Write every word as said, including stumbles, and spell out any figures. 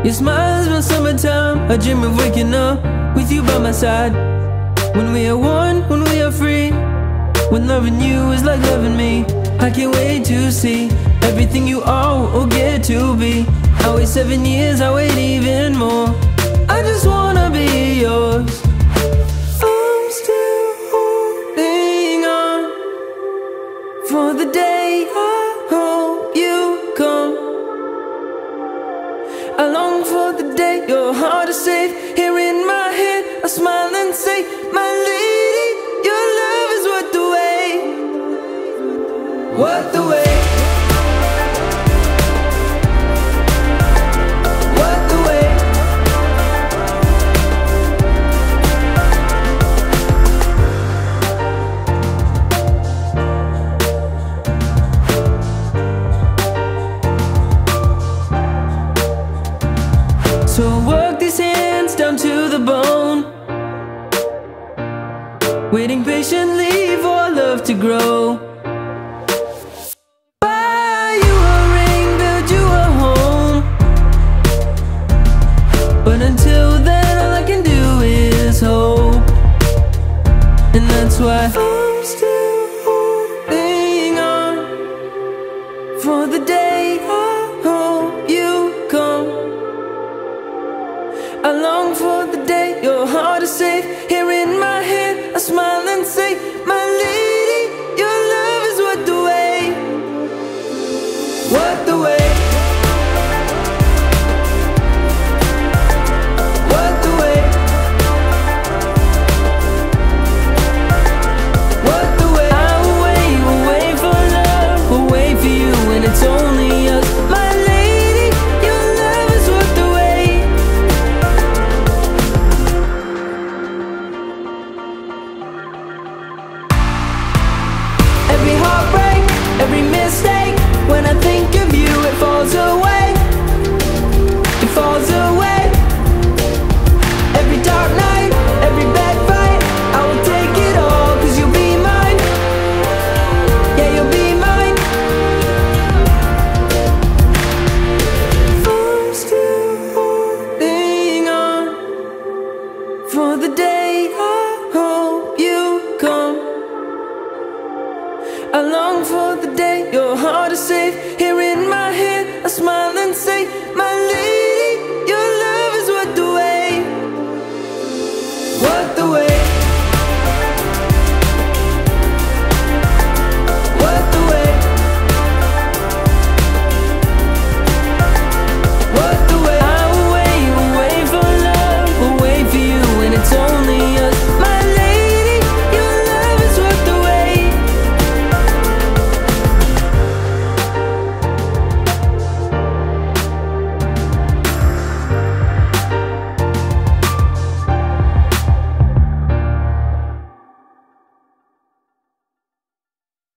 Your smile's my summertime. I dream of waking up with you by my side. When we are one, when we are free. When loving you is like loving me. I can't wait to see everything you are or get to be. I wait seven years, I wait even more. I just wanna be yours. I'm still holding on for the day I hope you come. I long for the day your heart is safe. Here in my head, I smile and say, my lady, your love is worth the wait. Worth the wait. So work these hands down to the bone, waiting patiently for our love to grow. Buy you a ring, build you a home, but until then all I can do is hope. And that's why I'm still holding on for the day I hope you come. I long for the day your heart is safe. Here in my head, I smile and say, my lady, your love is worth the wait. Worth the wait. Worth the wait. Worth the wait. I will wait, will wait for love, will wait for you, and it's only us. My lady, your love is worth the wait. Every heartbreak, every mistake, when I think of you, it falls away. It falls away. Every dark night, every bad fight, I will take it all, cause you'll be mine. Yeah, you'll be mine. I'm still holding on for the day I hope you come. I long for the day your heart is safe. Here in my head, I smile and say, my